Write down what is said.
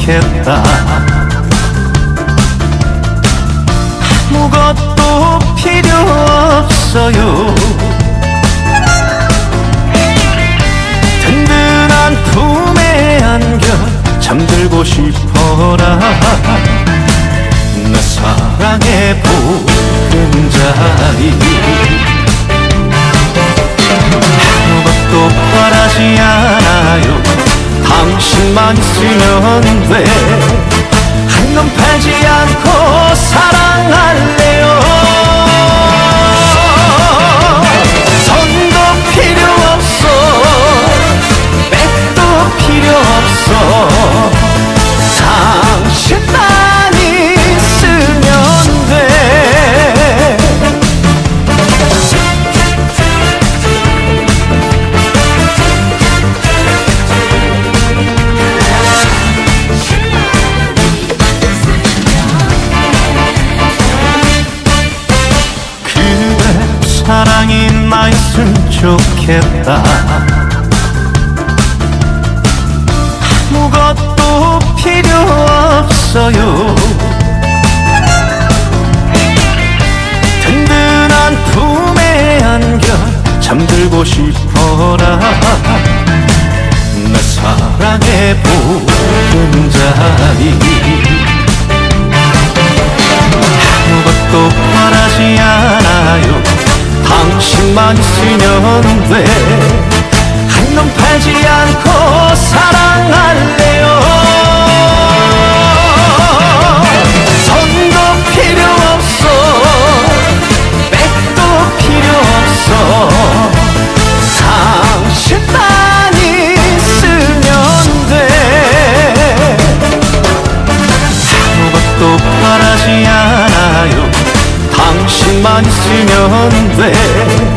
좋겠다. 아무것도 필요 없어요. 든든한 품에 안겨 잠들고 싶어라. 내 사랑의 보금자리. 아무것도 바라지 않아요. 당신만 있으면 돼. 한눈 팔지 않고 사랑할래요. 손도 필요 없어, 백도 필요 없어. 당신만 있으면 돼. 그대 사랑이 나 있으면 좋겠다. 아무것도 필요 없어요. 든든한 품에 안겨 잠들고 싶어라. 내 사랑의 보금자리. 아무것도 바라지 않아요. 당신만 있으면 돼. 한눈 팔지 않고 사랑할래요. 손도 필요 없어, 백도 필요 없어. 당신만 있으면 돼. 아무것도 바라지 않아요. 당신만 있으면 돼.